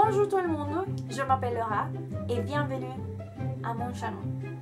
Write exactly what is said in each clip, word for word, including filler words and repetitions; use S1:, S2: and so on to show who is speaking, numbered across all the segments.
S1: Bonjour tout le monde, je m'appelle Laura et bienvenue a mon channel.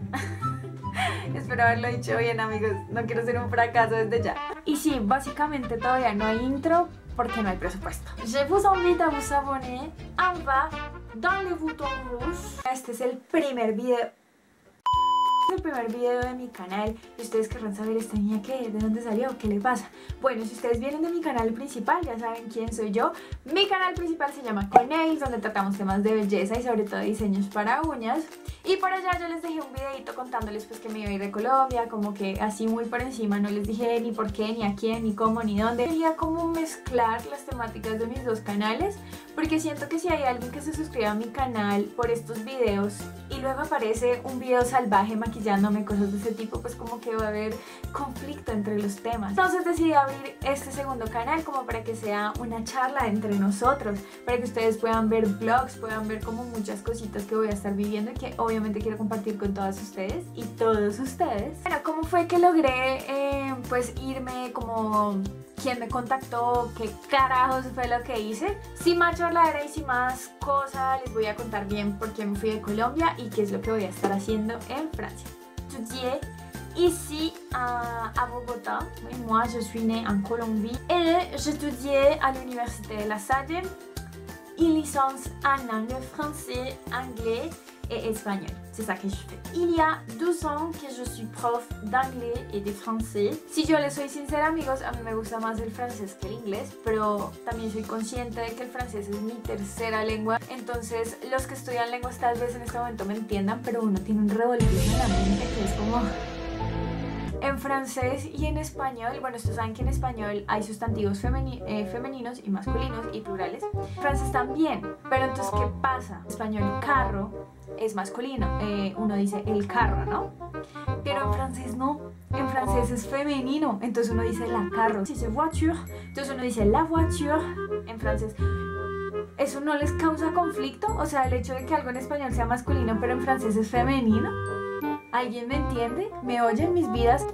S1: Espero haberlo dicho bien, amigos, no quiero ser un fracaso desde ya. Y sí, básicamente todavía no hay intro porque no hay presupuesto. Je vous invite a vous abonner en bas dans le bouton rouge. Este es el primer video. Es el primer video de mi canal y ustedes querrán saber esta niña qué, de dónde salió, qué le pasa. Bueno, si ustedes vienen de mi canal principal ya saben quién soy yo. Mi canal principal se llama Conails, donde tratamos temas de belleza y sobre todo diseños para uñas. Y por allá yo les dejé un videito contándoles pues que me iba a ir de Colombia, como que así muy por encima, no les dije ni por qué, ni a quién, ni cómo, ni dónde. Quería como mezclar las temáticas de mis dos canales, porque siento que si hay alguien que se suscriba a mi canal por estos videos y luego aparece un video salvaje maquillándome, cosas de ese tipo, pues como que va a haber conflicto entre los temas. Entonces decidí abrir este segundo canal como para que sea una charla entre nosotros, para que ustedes puedan ver vlogs, puedan ver como muchas cositas que voy a estar viviendo y que obviamente Obviamente quiero compartir con todas ustedes y todos ustedes. Bueno, ¿cómo fue que logré eh, pues irme? Como quién me contactó, qué carajos fue lo que hice. Sin más charladera y sin más cosas, les voy a contar bien por qué me fui de Colombia y qué es lo que voy a estar haciendo en Francia. Estudié ici à, à Bogota. Et moi, je suis née en Colombie et j'étudiais à l'université de La Salle une licence en langue français, anglais et espagnol. C'est ça que je fais. Il y a douze ans que je suis prof d'anglais et de français. Si yo les soy sincera, amigos, a mí me gusta más el francés que el inglés, pero también soy consciente de que el francés es mi tercera lengua. Entonces, los que estudian lenguas tal vez en este momento me entiendan, pero uno tiene un revoltijo en la mente que es como... En francés y en español, bueno, ustedes saben que en español hay sustantivos femeni eh, femeninos y masculinos y plurales. En francés también, pero entonces, ¿qué pasa? En español, carro es masculino, eh, uno dice el carro, ¿no? Pero en francés no, en francés es femenino, entonces uno dice la carro. Si dice voiture, entonces uno dice la voiture en francés. ¿Eso no les causa conflicto? O sea, el hecho de que algo en español sea masculino, pero en francés es femenino. ¿Alguien me entiende? ¿Me oyen mis vidas?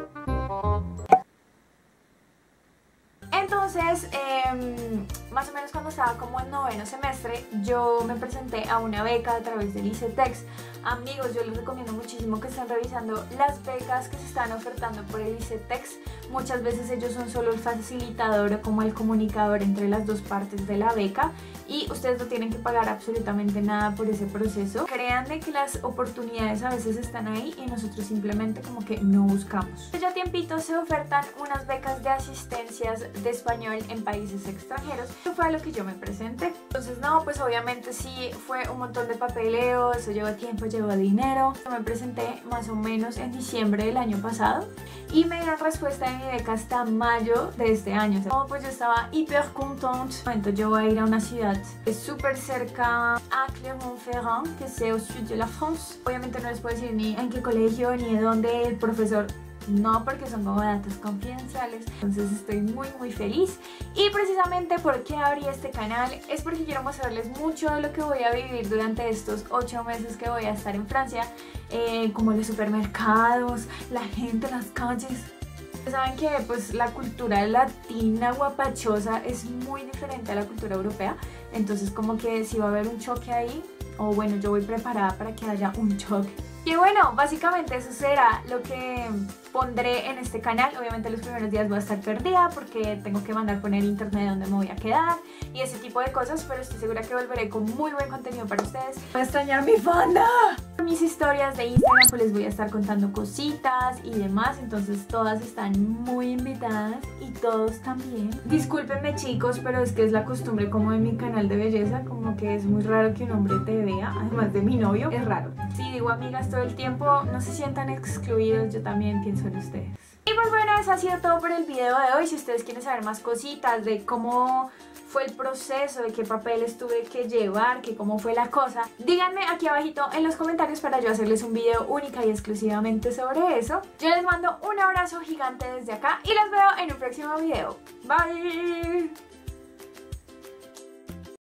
S1: Entonces, eh, más o menos cuando estaba como en noveno semestre, yo me presenté a una beca a través del ICETEX. Amigos, yo les recomiendo muchísimo que estén revisando las becas que se están ofertando por el ICETEX. Muchas veces ellos son solo el facilitador o como el comunicador entre las dos partes de la beca y ustedes no tienen que pagar absolutamente nada por ese proceso. Créanme que las oportunidades a veces están ahí y nosotros simplemente como que no buscamos. Ya tiempito se ofertan unas becas de asistencias de español en países extranjeros. Eso fue a lo que yo me presenté. Entonces no, pues obviamente sí fue un montón de papeleo, eso lleva tiempo, lleva dinero. Yo me presenté más o menos en diciembre del año pasado y me dieron respuesta de mi beca hasta mayo de este año. O sea, pues yo estaba hiper contente. Entonces yo voy a ir a una ciudad súper cerca a Clermont-Ferrand, que es au sud de la France. Obviamente no les puedo decir ni en qué colegio ni de dónde el profesor. No, porque son como datos confidenciales. Entonces estoy muy muy feliz. Y precisamente por qué abrí este canal es porque quiero mostrarles mucho de lo que voy a vivir durante estos ocho meses que voy a estar en Francia, eh, como los supermercados, la gente, las calles. Saben que pues la cultura latina guapachosa es muy diferente a la cultura europea. Entonces como que si va a haber un choque ahí, o bueno, yo voy preparada para que haya un choque. Y bueno, básicamente eso será lo que pondré en este canal. Obviamente los primeros días voy a estar perdida porque tengo que mandar poner internet de donde me voy a quedar y ese tipo de cosas, pero estoy segura que volveré con muy buen contenido para ustedes. Voy a extrañar mi fanda. Mis historias de Instagram pues les voy a estar contando cositas y demás, entonces todas están muy invitadas y todos también. Discúlpenme chicos, pero es que es la costumbre como de mi canal de belleza, como que es muy raro que un hombre te vea, además de mi novio, es raro. Si digo amigas todo el tiempo, no se sientan excluidos, yo también pienso en ustedes. Y pues bueno, eso ha sido todo por el video de hoy. Si ustedes quieren saber más cositas de cómo fue el proceso, de qué papeles tuve que llevar, que cómo fue la cosa, díganme aquí abajito en los comentarios para yo hacerles un video única y exclusivamente sobre eso. Yo les mando un abrazo gigante desde acá y los veo en un próximo video. Bye.